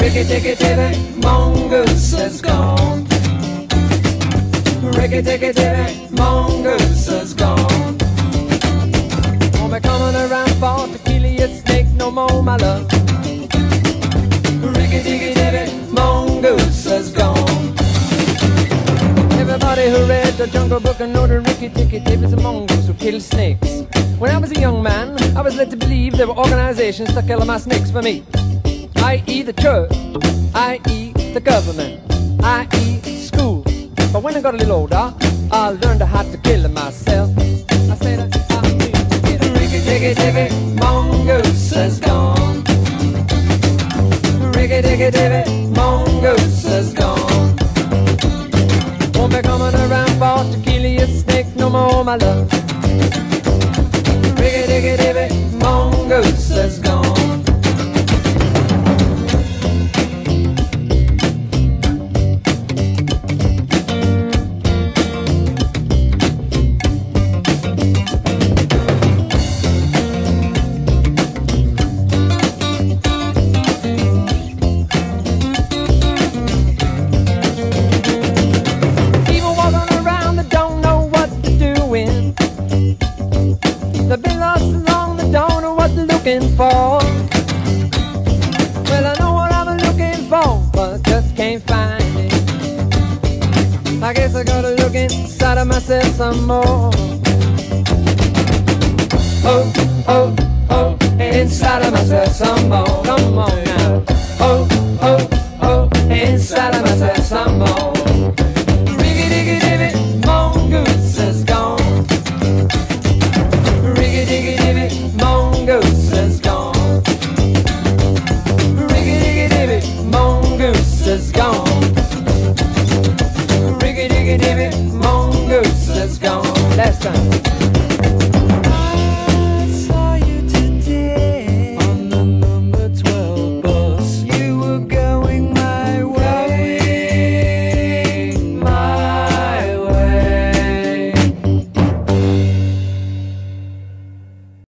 Riki Tiki Tavi, mongoose is gone. Riki Tiki Tavi, mongoose is gone. Won't be coming around for to kill you, snake no more, my love. Riki Tiki Tavi, mongoose is gone. Everybody who read the Jungle Book and know the Riki Tiki Tavi's a mongoose who kills snakes. When I was a young man, I was led to believe there were organizations to kill my snakes for me, i.e. the church, i.e. the government, i.e. school. But when I got a little older, I learned how to kill myself. I said, Riki Tiki Tavi, mongoose is gone. Riki Tiki Tavi, mongoose is gone. Won't be coming around for to kill you, snake no more, my love. Riki Tiki Tavi, mongoose is gone. They've been lost along, they don't know what they're looking for. Well, I know what I'm looking for, but I just can't find it. I guess I gotta look inside of myself some more. Oh, oh, oh, inside of myself some more. Come on now. Oh, oh, oh, inside of myself some more. Riki Tiki Tavi, mongoose is gone. Riki Tiki Tavi, mongoose is gone. Riki Tiki Tavi, mongoose is gone. Riki Tiki Tavi, mongoose is gone. Last time.